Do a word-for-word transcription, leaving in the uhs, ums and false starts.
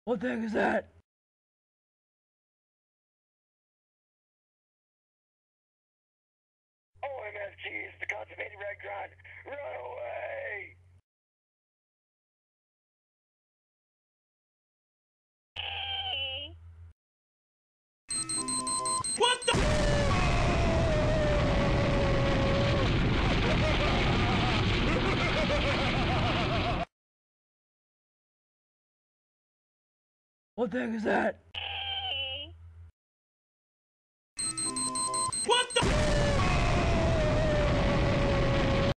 What the heck is that? O M F G is the constipated red grunt. Run away! What the? What the heck is that?